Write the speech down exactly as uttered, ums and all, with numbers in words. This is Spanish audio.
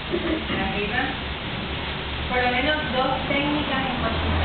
Arriba. Por lo menos dos técnicas en cocina.